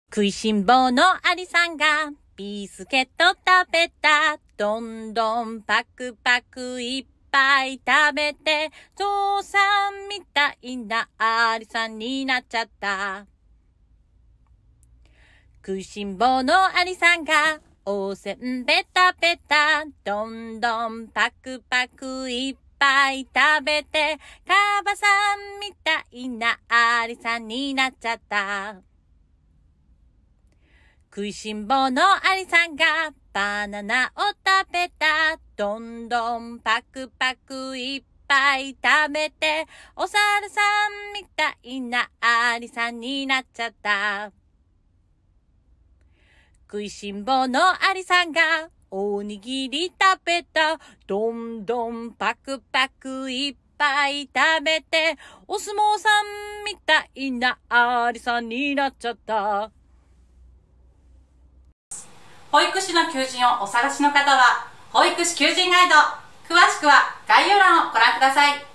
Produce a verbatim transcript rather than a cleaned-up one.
食いしん坊のアリさんがビスケット食べた。どんどんパクパクいっぱい食べて、ゾウさんみたいなアリさんになっちゃった。食いしん坊のアリさんがおせんべい食べた。どんどんパクパクいっぱい食べて、カバさんみたいなアリさんになっちゃった。食いしん坊のアリさんがバナナを食べた。どんどんパクパクいっぱい食べて、お猿さんみたいなアリさんになっちゃった。食いしん坊のアリさんがおにぎり食べた。どんどんパクパクいっぱい食べて、お相撲さんみたいなアリさんになっちゃった。保育士の求人をお探しの方は、保育士求人ガイド。詳しくは概要欄をご覧ください。